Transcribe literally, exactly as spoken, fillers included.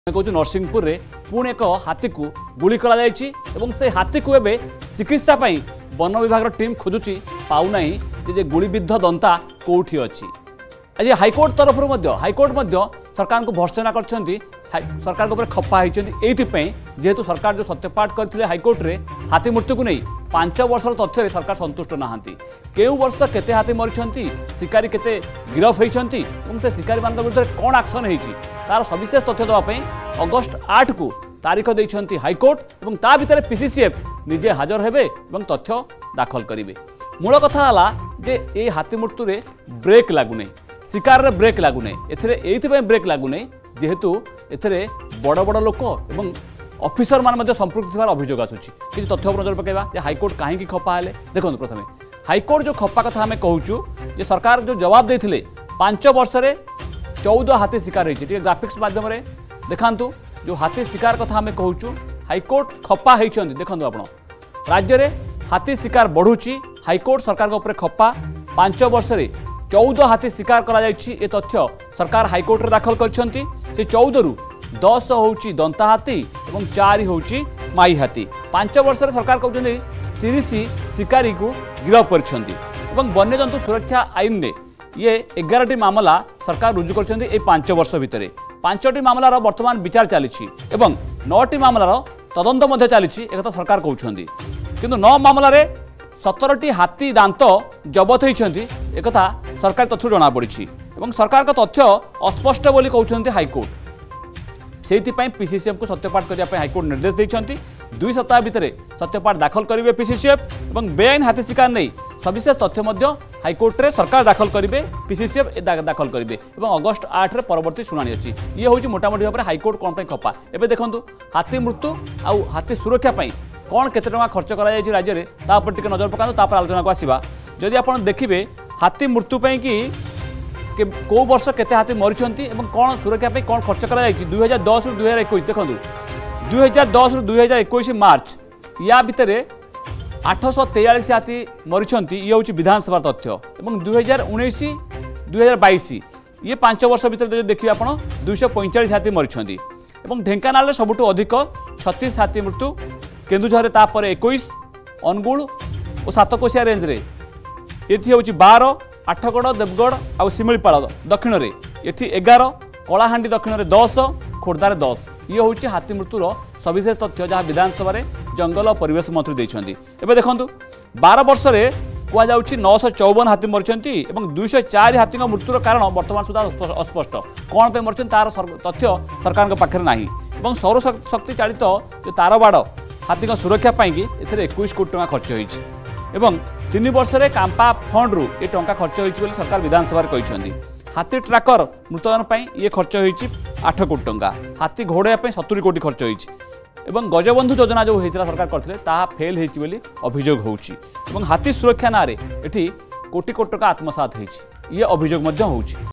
कहूँ नरसिंहपुर में पुणी एक हाथी को गुली करा से हाथी को एवं चिकित्सा वन विभाग टीम खोजुची पाऊना जे गुलीबिद्ध दंता कौटी अच्छी आज हाइकोर्ट तरफ हाइकोर्ट सरकार को भर्सना कर सरकार को खपा होती जेहेतु सरकार जो सत्यपाठ करते हाइकोर्ट रे हाथी मृत्यु को नहीं पांच वर्ष तथ्य सरकार संतुष्ट नहांती केउ वर्ष केते हाथी मरी शिकारी केते गिरफ होती से शिकारी मान विरुद्ध कौन एक्शन होती तार सविशेष तथ्य देवाई अगस्ट आठ को तारीख देते हाइकोर्ट और ता भितर पीसीसीएफ निजे हाजर हेबे और तथ्य दाखल करेंगे। मूल कथा है जे ए हाथी मृत्यु रे ब्रेक लगुना शिकार रे ब्रेक लगुना एथरे ब्रेक लगुना जेहेतु एथरे बड़ बड़ लोक और ऑफिसर मान संपृक्त थार अभियोग आसूची कि तथ्य नजर पकेबा हाइकोर्ट कहीं खपा हेले देखो प्रथमे हाइकोर्ट जो खपा कथा आम कहूँ जे सरकार जो जवाब देते पांच वर्ष में चौदह हाथी शिकार होती ग्राफिक्स माध्यम देखातु जो हाथी शिकार कथा आम कहूँ हाइकोर्ट खपा होती देखो आप राज्य में हाथी शिकार बढ़ुची हाइकोर्ट सरकार उपर खपा पांच वर्ष में चौदह हाथी शिकार करा ए तथ्य सरकार हाइकोर्ट दाखल कर चौदह रु दस हूँ दंता हाथी और चार हूँ माई हाथी पांच वर्ष में सरकार कहते तीस शिकारी को गिरफ कर वन्यजंतु सुरक्षा आईन में ये एगारटी मामला सरकार रुजु कर पांच वर्ष भितर पांचटी मामलार वर्तमान विचार चली नौटी मामलार तदंत चली एक सरकार कहते किंतु नौ मामलार सतरटी हाथी दांत जबत होती एक सरकार तथ्य जना पड़ी और सरकार का तथ्य अस्पष्ट बोली कहते हाइकोर्ट से पीसीसीएफ को सत्यपाठ करने हाइकोर्ट निर्देश देते दुई सप्ताह भितर सत्यपाठ दाखल करेंगे पीसीसीएफ और बेआईन हाथी शिकार नहीं सविशेष तथ्य हाइकोर्ट रे सरकार दाखल करेंगे पीसीसीएफ दाखल करेंगे और अगस्ट आठ रे परवर्ती शुणाणी अच्छी ये हूँ मोटामोटी भाव में हाइकोर्ट कौन पर खपा एवं देखो हाथी मृत्यु आउ हाथी सुरक्षा कौन केते टंका खर्च करा जायछि राज्य रे ता पर टिके नजर पकांतु तापर आलोचना को आसीबा जदि आपण देखिबे हाथी मृत्यु पई कि को वर्ष केते हाथी मरिछंती एवं कौन सुरक्षा पई कौन खर्च करा जायछि दुई हजार दस रु दुई हजार इक्कीस देखंतु दुई हजार दस रु दुई हजार इक्कीस मार्च या भितर आठश तेयालीस हाथी मरिछंती ये हूँ विधानसभा तथ्य और दुई हजार उन्नीस दुई हजार बैश ये पांच वर्ष भितर देखिए आप दुईश पैंचाश हाथी मरिछंती और ढेंकानाल सबुठु अधिक छत्तीस हाथी मृत्यु केन्दुझर तापर इक्कीस अनुगुल और सातकोशिया रेंज रे ये हूँ बार आठगड़ देवगढ़ आउ शिमिलीपाल दक्षिण में ये एगार कलाहांडी दक्षिण में दस खोर्धार दस ये हूँ हाथी मृत्युर सविशेष तथ्य जहाँ विधानसभा जंगल और परिवेश मंत्री देते एवं देखो बार वर्ष में कहुच्छी नौश चौवन हाथी मरी और दुईश चार हाथी मृत्युर कारण बर्तमान सुधा अस्पष्ट कौन पर मरी तार तथ्य सरकार पाखे ना और सौर शक्ति चालित जो तार बाड़ हाथी सुरक्षा पाई इक्कीस कोटी टंका खर्च होती तीन वर्ष में कांपा फंड रु ये टंका खर्च होती सरकार विधानसभा कहते हाथी ट्राकर मृतदान पर ये खर्च होती आठ कोटी टंका हाथी घोड़ाई सत्तरी कोटी खर्च होती और गजबंधु योजना जो होता सरकार करते फेल होती अभियोग होती हाथी सुरक्षा ना ये कोटी कोटी टंका आत्मसात होती ये अभियोग होती।